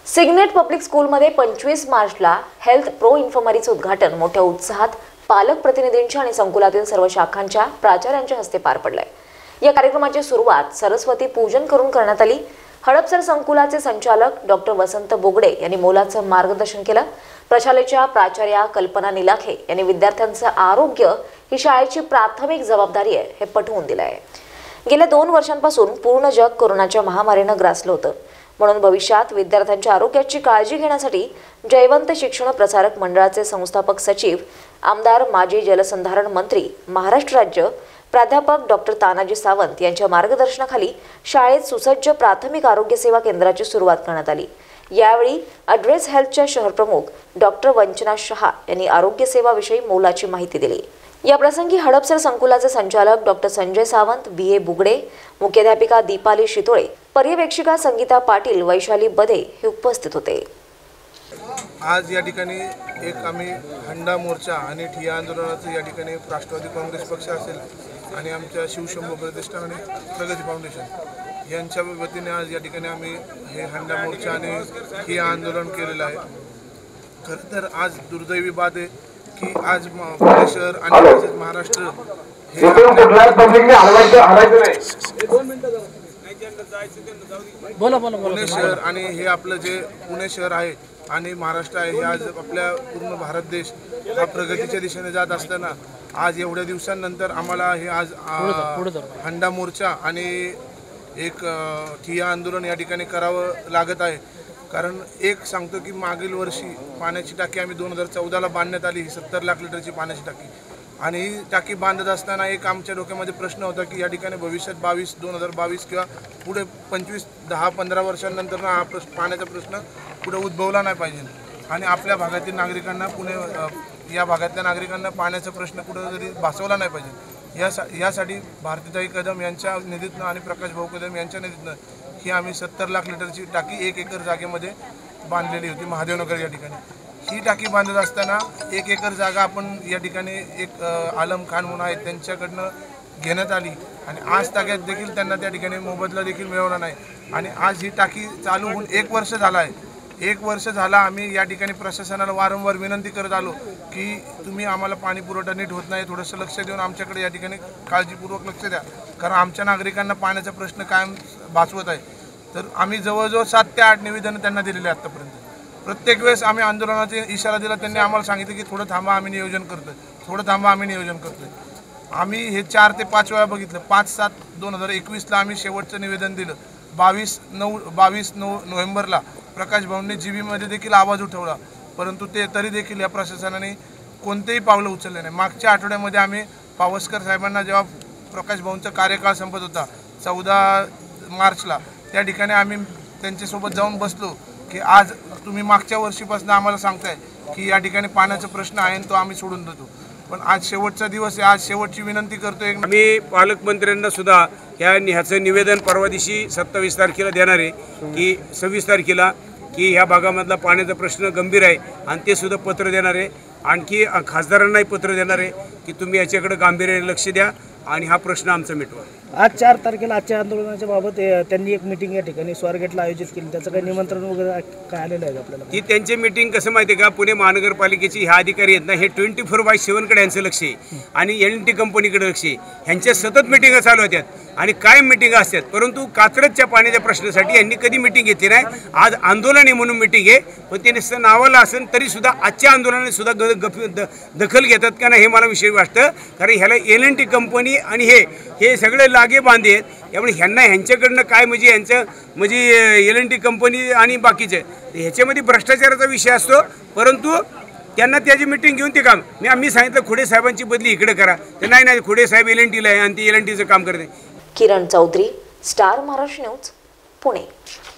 Signet public स्कूलमध्ये 25 मार्चला health pro इन्फर्मरीचे उद्घाटन मोठ्या उत्साहात पालक प्रतिनिधींच्या आणि संकुलातील सर्व शाखांच्या प्राचार्यांच्या हस्ते पार पडले। या कार्यक्रमाची सुरुवात सरस्वती पूजन करून करण्यात आली। हडपसर संकुलाचे संचालक डॉक्टर वसंत बोगडे यांनी मोलाचं मार्गदर्शन केलं। प्रशालेच्या प्राचार्या कल्पना निलाखे यांनी विद्यार्थ्यांचं आरोग्य ही शाळेची प्राथमिक जबाबदारी आहे हे पटवून दिलं आहे। गेल्या 2 वर्षांपासून पूर्ण जग कोरोनाच्या महामारीने ग्रासलं होतं, म्हणून भविष्यात विद्यार्थ्यांच्या आरोग्याची काळजी घेण्यासाठी जयवंत शिक्षण प्रसारक मंडळाचे संस्थापक सचिव, आमदार, माजी जलसंधारण मंत्री, महाराष्ट्र राज्य प्राध्यापक डॉक्टर तानाजी सावंत यांच्या मार्गदर्शनाखाली शाळेत सुसज्ज प्राथमिक आरोग्य सेवा केंद्राची सुरुवात करण्यात आली। यावेळी ॲड्रेस हेल्थच्या शहर प्रमुख डॉक्टर वंचना शहा यांनी आरोग्य सेवाविषयी मोलाची माहिती दिली। या प्रसंगी हडपसर संकुलाचे संचालक डॉक्टर संजय सावंत, बी.ए. बुगडे, मुख्याध्यापिका दीपाली शितोळे, पर्यवेक्षिका संगीता पाटील, वैशाली बधे हे उपस्थित होते। आज या ठिकाणी एक आम्ही हंडा मोर्चा आणि ठिय्या आंदोलनाचं या ठिकाणी राष्ट्रवादी काँग्रेस पक्ष असेल आणि आमच्या शिवशंभू प्रतिष्ठान आणि प्रगती फाउंडेशन यांच्या वतीने आज या ठिकाणी आम्ही हे हंडा मोर्चा आणि ठिय्या आंदोलन केलेलं आहे। खरं तर आज दुर्दैवी बात आहे की आज पुणे शहर आणि तसेच महाराष्ट्र हे पुणे शहर आणि हे आपलं जे पुणे शहर आहे आणि महाराष्ट्र आहे हे आज आपल्या पूर्ण भारत देश हा प्रगतीच्या दिशेने जात असताना आज एवढ्या दिवसांनंतर आम्हाला हे आज हंडा मोर्चा आणि एक ठिय्या आंदोलन या ठिकाणी करावं लागत आहे। कारण एक सांगतो की मागील वर्षी पाण्याची टाकी आम्ही 2014ला बांधण्यात आली, 70 लाख लिटरची पाण्याची टाकी, आणि ही टाकी बांधत असताना एक आमच्या डोक्यामध्ये प्रश्न होता की या ठिकाणी भविष्यात 2022 किंवा पुढे 10-15 वर्षांनंतर हा पाण्याचा प्रश्न पुढे उद्भवला नाही पाहिजे आणि आपल्या भागातील नागरिकांना या भागातल्या नागरिकांना पाण्याचा प्रश्न कुठेतरी भासवला नाही पाहिजे। यासाठी भारतीताई कदम यांच्या निधीतनं आणि प्रकाश भाऊ कदम यांच्या निधीतनं ही आम्ही 70 लाख लिटरची टाकी 1 एकर जागेमध्ये बांधलेली होती महादेवनगर या ठिकाणी। ही टाकी बांधत असताना 1 एकर जागा आपण या ठिकाणी एक आलम खान म्हणून आहेत त्यांच्याकडनं घेण्यात आली आणि आज ताग्यात देखील त्यांना त्या ठिकाणी मोबदला देखील मिळवला नाही आणि आज ही टाकी चालू होऊन 1 वर्ष झाला आहे। 1 वर्ष झाला आम्ही या ठिकाणी प्रशासनाला वारंवार विनंती करत आलो की तुम्ही आम्हाला पाणी पुरवठा नीट होत नाही, थोडंसं लक्ष देऊन आमच्याकडे या ठिकाणी काळजीपूर्वक लक्ष द्या, कारण आमच्या नागरिकांना पाण्याचा प्रश्न कायम भासवत आहे। तर आम्ही जवळजवळ 7 ते 8 निवेदनं त्यांना दिलेली आहेत आतापर्यंत। प्रत्येक वेळेस आम्ही आंदोलनाचा इशारा दिला, त्यांनी आम्हाला सांगितलं की थोडं थांबा, आम्ही नियोजन करतोय, थोडं थांबा, आम्ही नियोजन करतोय। आम्ही हे 4 ते 5 वेळा बघितलं। 5/7/2021ला आम्ही शेवटचं निवेदन दिलं। 22 नोव्हेंबरला प्रकाश भाऊंनी जीबीमध्ये देखील आवाज उठवला, परंतु तरी देखील या प्रशासनाने कोणतेही पावलं उचलले नाही। मागच्या आठवड्यामध्ये आम्ही पावसकर साहेबांना जेव्हा प्रकाश भाऊंचा कार्यकाळ संपत होता 14 मार्चला, त्या ठिकाणी आम्ही त्यांच्यासोबत जाऊन बसलो की आज तुम्ही मागच्या वर्षीपासून आम्हाला सांगताय की या ठिकाणी पाण्याचा प्रश्न आहे तो आम्ही सोडून देतो, पण आज शेवटचा दिवस आहे। आज शेवटची विनंती करतोय। आम्ही पालकमंत्र्यांना सुद्धा ह्याचं निवेदन परवा दिवशी 27 तारखेला देणार आहे की 26 तारखेला की ह्या भागामधला पाण्याचा प्रश्न गंभीर आहे आणि ते सुद्धा पत्र देणार आहे। आणखी खासदारांनाही पत्र देणार आहे की तुम्ही याच्याकडे गांभीर्याने लक्ष द्या आणि हा प्रश्न आमचा मिटवा। आज 4 तारखेला आजच्या आंदोलनाच्या बाबत त्यांनी एक मीटिंग या ठिकाणी स्वारगेटला आयोजित केली, त्याचं काही निमंत्रण वगैरे काय आलेलं आहे आपल्याला? ती त्यांची मीटिंग कसं माहिती आहे का, पुणे महानगरपालिकेची ह्या अधिकारी आहेत ना, हे 24/7 यांचं लक्ष आहे आणि LNT कंपनीकडे लक्ष आहे। ह्यांच्या सतत मिटिंगा चालू होत्यात आणि कायम मिटिंगा असतात, परंतु कात्रजच्या पाण्याच्या प्रश्नासाठी यांनी कधी मिटिंग घेतली नाही। आज आंदोलन आहे म्हणून मिटिंग आहे, पण ते नुसतं नावाला असेल तरी सुद्धा आजच्या आंदोलनाने सुद्धा दखल घेतात का नाही हे मला विषय वाटतं, कारण ह्याला LNT कंपनी आणि हे सगळे लागे बांधे आहेत। त्यामुळे ह्यांच्याकडनं काय म्हणजे LNT कंपनी आणि बाकीचे ह्याच्यामध्ये भ्रष्टाचाराचा विषय असतो, परंतु त्यांना त्याची मिटिंग घेऊन ते काम आम्ही सांगितलं खुडे साहेबांची बदली इकडे करा, तर नाही खुडे साहेब LNTला आहे आणि ते LNTचं काम करते। Kiran Chaudhari, star Maharashtra news, Pune.